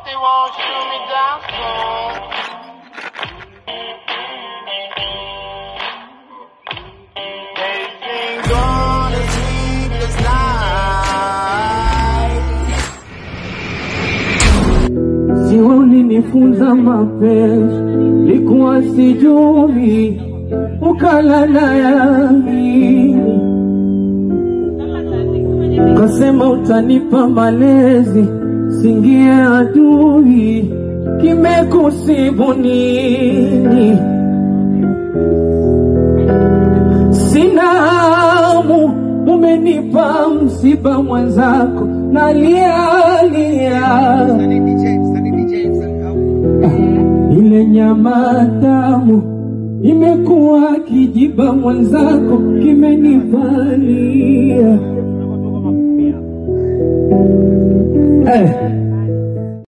they won't shoot me down soon. They sing gone a sleepless night. Si ulinifunza mapenzi, likuwa sijui, ukalala yami. Kasema utanipa malezi, singie adui, kimekusibu nini? Sina hamu, umenipa msiba mwenzako, nalia lia. Ile nyama tamu imekuwa kijiba mwenzako, kimenivalia.